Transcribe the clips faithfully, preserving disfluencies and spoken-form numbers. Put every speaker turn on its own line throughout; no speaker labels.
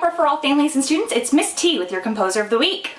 opera for all families and students. It's Miss T with your Composer of the Week.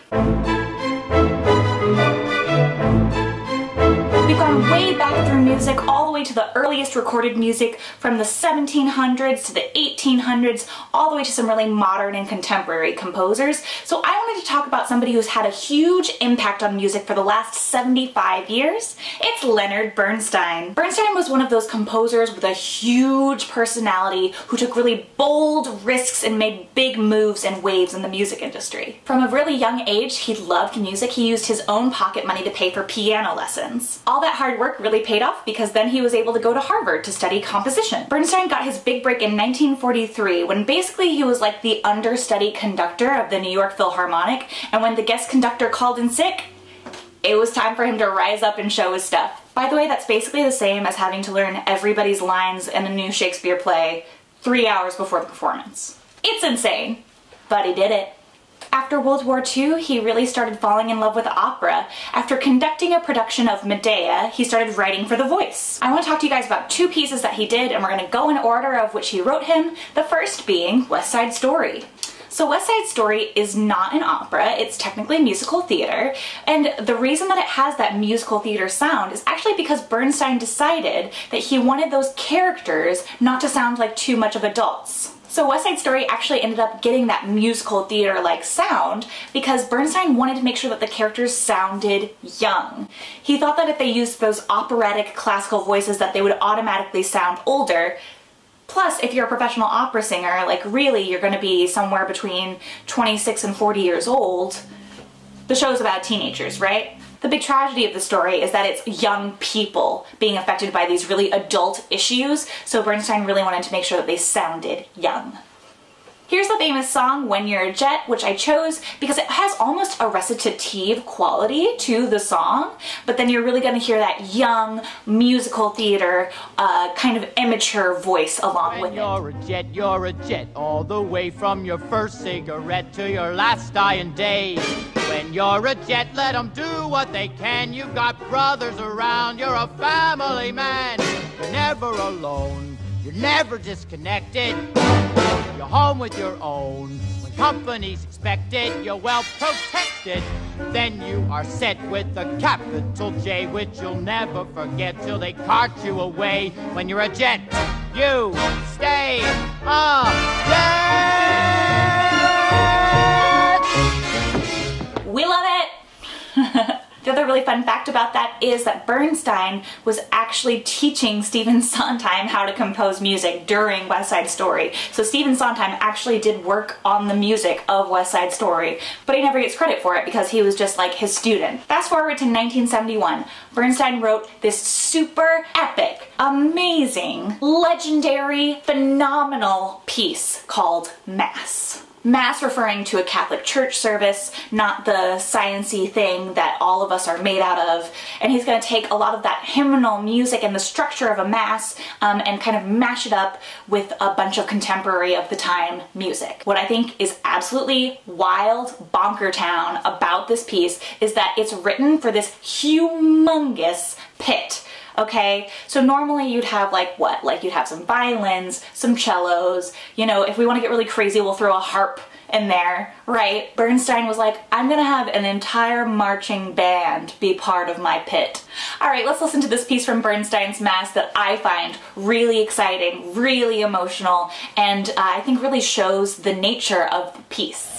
We've gone way back through music, all the way to the earliest recorded music from the seventeen hundreds to the eighteen hundreds, all the way to some really modern and contemporary composers. So I wanted to talk about somebody who's had a huge impact on music for the last seventy-five years. It's Leonard Bernstein. Bernstein was one of those composers with a huge personality who took really bold risks and made big moves and waves in the music industry. From a really young age, he loved music. He used his own pocket money to pay for piano lessons. All that hard work really paid off because then he was able to go to Harvard to study composition. Bernstein got his big break in nineteen forty-three when basically he was like the understudy conductor of the New York Philharmonic, and when the guest conductor called in sick, it was time for him to rise up and show his stuff. By the way, that's basically the same as having to learn everybody's lines in a new Shakespeare play three hours before the performance. It's insane, but he did it. After World War Two, he really started falling in love with opera. After conducting a production of Medea, he started writing for The Voice. I want to talk to you guys about two pieces that he did, and we're going to go in order of which he wrote him, the first being West Side Story. So West Side Story is not an opera, it's technically musical theater, and the reason that it has that musical theater sound is actually because Bernstein decided that he wanted those characters not to sound like too much of adults. So West Side Story actually ended up getting that musical theater-like sound because Bernstein wanted to make sure that the characters sounded young. He thought that if they used those operatic classical voices that they would automatically sound older. Plus, if you're a professional opera singer, like really you're going to be somewhere between twenty-six and forty years old. The show's about teenagers, right? The big tragedy of the story is that it's young people being affected by these really adult issues, so Bernstein really wanted to make sure that they sounded young. Here's the famous song, When You're a Jet, which I chose because it has almost a recitative quality to the song, but then you're really going to hear that young musical theater uh, kind of immature voice along with it. When you're a jet, you're a jet, all the way from your first cigarette to your last dying day. When you're a jet, let them do what they can. You've got brothers around, you're a family man. You're never alone, you're never disconnected. You're home with your own. When company's expected, you're well protected. Then you are set with a capital J, which you'll never forget till they cart you away. When you're a jet, you stay a jet! We love it! The other really fun fact about that is that Bernstein was actually teaching Stephen Sondheim how to compose music during West Side Story. So Stephen Sondheim actually did work on the music of West Side Story, but he never gets credit for it because he was just like his student. Fast forward to nineteen seventy-one, Bernstein wrote this super epic, amazing, legendary, phenomenal piece called Mass. Mass referring to a Catholic church service, not the science-y thing that all of us are made out of. And he's going to take a lot of that hymnal music and the structure of a mass um, and kind of mash it up with a bunch of contemporary of the time music. What I think is absolutely wild, bonker town about this piece is that it's written for this humongous pit. Okay, so normally you'd have like what? Like you'd have some violins, some cellos, you know, if we want to get really crazy, we'll throw a harp in there, right? Bernstein was like, I'm gonna have an entire marching band be part of my pit. All right, let's listen to this piece from Bernstein's Mass that I find really exciting, really emotional, and uh, I think really shows the nature of the piece.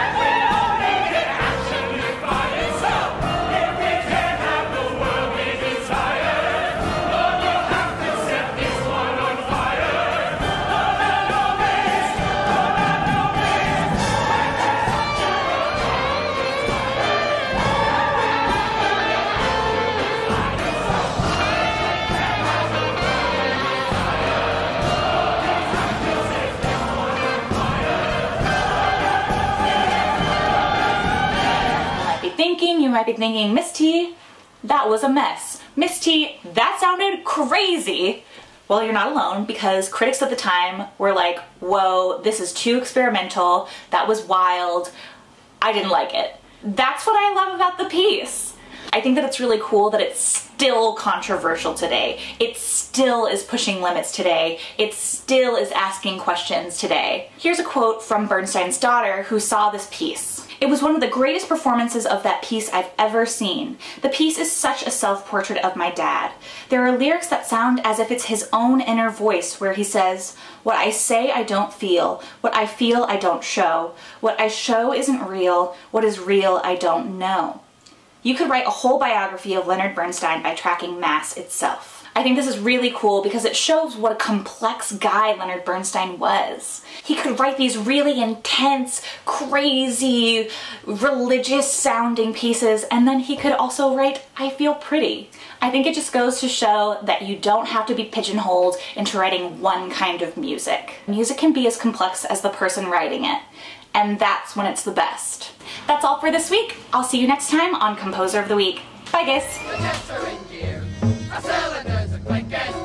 You might be thinking, Miss T, that was a mess. Miss T, that sounded crazy. Well, you're not alone, because critics at the time were like, whoa, this is too experimental, that was wild, I didn't like it. That's what I love about the piece. I think that it's really cool that it's still controversial today. It still is pushing limits today. It still is asking questions today. Here's a quote from Bernstein's daughter who saw this piece. "It was one of the greatest performances of that piece I've ever seen. The piece is such a self-portrait of my dad. There are lyrics that sound as if it's his own inner voice where he says, 'What I say I don't feel, what I feel I don't show, what I show isn't real, what is real I don't know.'" You could write a whole biography of Leonard Bernstein by tracking mass itself. I think this is really cool because it shows what a complex guy Leonard Bernstein was. He could write these really intense, crazy, religious sounding pieces, and then he could also write, "I feel pretty." I think it just goes to show that you don't have to be pigeonholed into writing one kind of music. Music can be as complex as the person writing it, and that's when it's the best. That's all for this week. I'll see you next time on Composer of the Week. Bye guys!